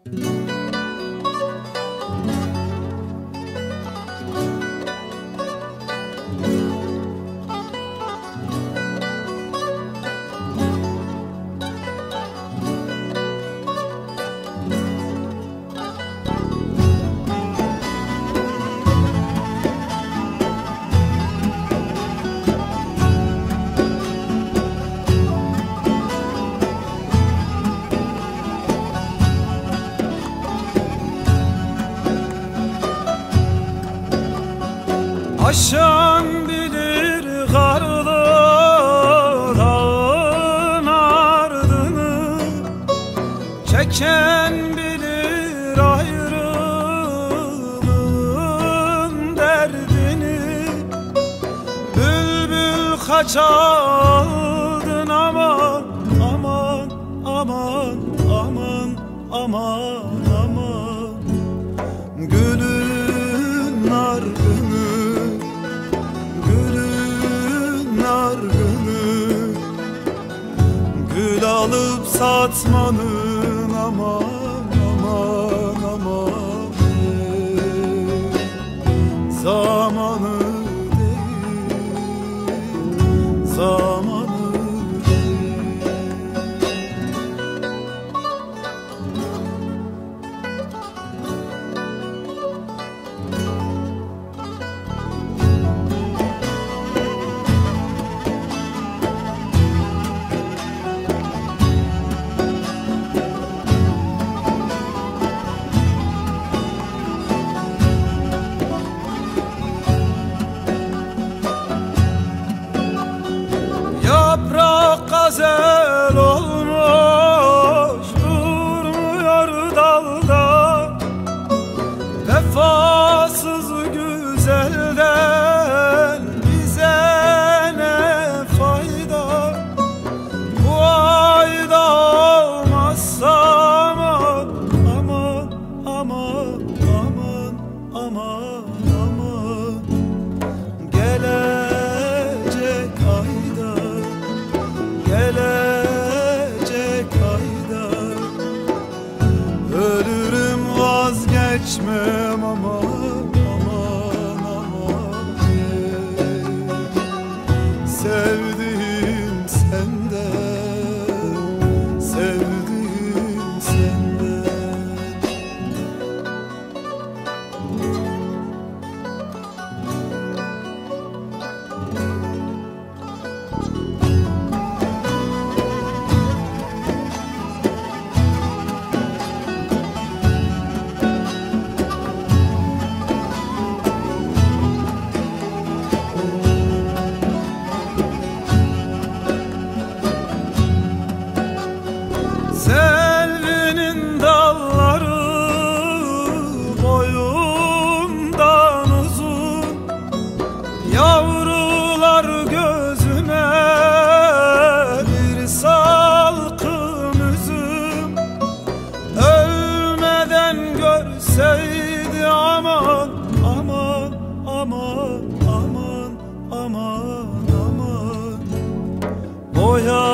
Aşan bilir karlı dağın ardını, çeken bilir ayrılığın derdini. Bülbül kaçaldın aman aman aman aman aman aman. Gülün nargını, gül alıp satmanın aman aman aman zamanı değil, zamanı değil. Yaprak gazel olmuş durmuyor dalda, vefasız güzelden bize ne fayda? Bu ayda olmazsa aman aman aman aman aman aman. Gelecek ayda, gelecek ayda ölürüm vazgeçmem aman aman aman. Sevdiğim senden, sevdiğim senden. Selvinin dalları boyundan uzun, yavrular gözüne bir salkım üzüm. Ölmeden görseydi aman aman aman aman aman aman. Boya